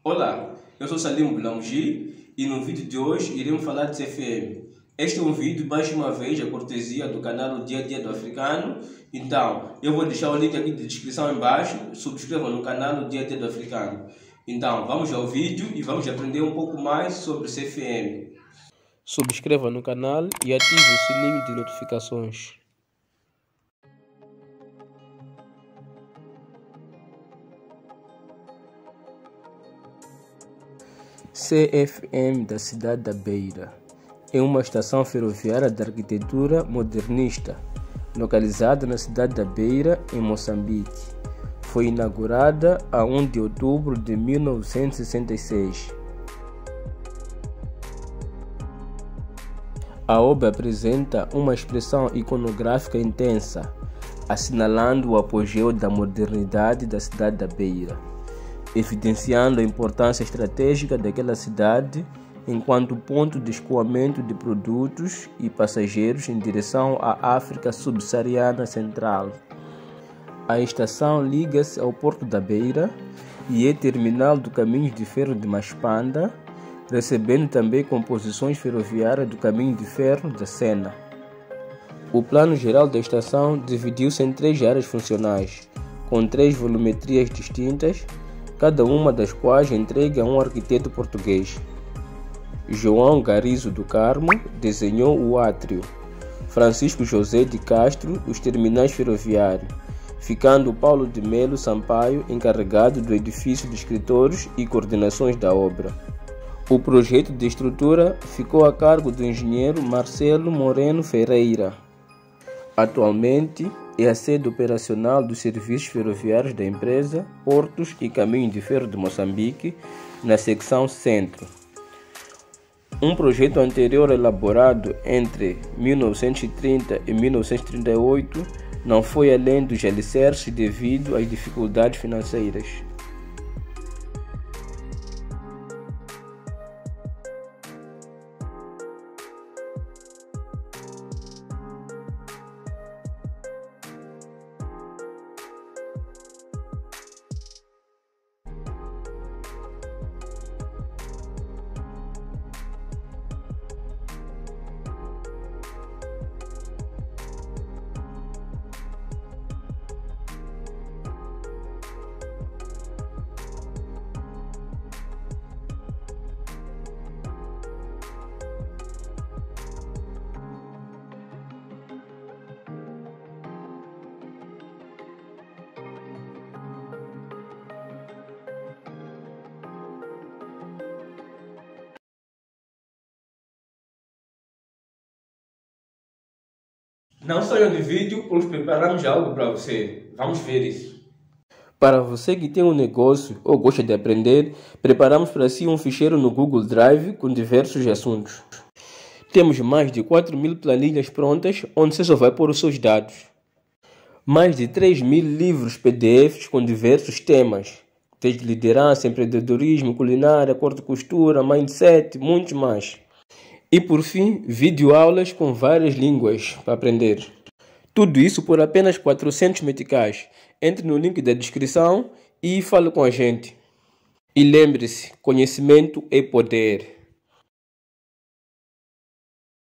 Olá, eu sou Salim Boulangi e no vídeo de hoje iremos falar de CFM. Este é um vídeo, mais uma vez, a cortesia do canal Dia a Dia do Africano. Então, eu vou deixar o link aqui de descrição embaixo. Subscreva no canal Dia a Dia do Africano. Então, vamos ao vídeo e vamos aprender um pouco mais sobre CFM. Subscreva no canal e ative o sininho de notificações. CFM da cidade da Beira é uma estação ferroviária de arquitetura modernista, localizada na cidade da Beira, em Moçambique. Foi inaugurada a 1 de outubro de 1966. A obra apresenta uma expressão iconográfica intensa, assinalando o apogeu da modernidade da cidade da Beira, evidenciando a importância estratégica daquela cidade enquanto ponto de escoamento de produtos e passageiros em direção à África subsaariana central. A estação liga-se ao Porto da Beira e é terminal do Caminho de Ferro de Maspanda, recebendo também composições ferroviárias do Caminho de Ferro da Sena. O plano geral da estação dividiu-se em 3 áreas funcionais, com 3 volumetrias distintas, cada uma das quais entregue a um arquiteto português. João Garizo do Carmo desenhou o átrio, Francisco José de Castro os terminais ferroviários, ficando Paulo de Melo Sampaio encarregado do edifício de escritórios e coordenações da obra. O projeto de estrutura ficou a cargo do engenheiro Marcelo Moreno Ferreira. Atualmente, é a sede operacional dos serviços ferroviários da empresa Portos e Caminho de Ferro de Moçambique, na secção Centro. Um projeto anterior elaborado entre 1930 e 1938 não foi além dos alicerces devido às dificuldades financeiras. Não saia do vídeo, pois preparamos algo para você. Vamos ver isso. Para você que tem um negócio ou gosta de aprender, preparamos para si um ficheiro no Google Drive com diversos assuntos. Temos mais de 4.000 planilhas prontas, onde você só vai pôr os seus dados. Mais de 3.000 livros PDFs com diversos temas, desde liderança, empreendedorismo, culinária, corte e costura, mindset, muitos mais. E por fim, videoaulas com várias línguas para aprender. Tudo isso por apenas 400 meticais. Entre no link da descrição e fale com a gente. E lembre-se, conhecimento é poder.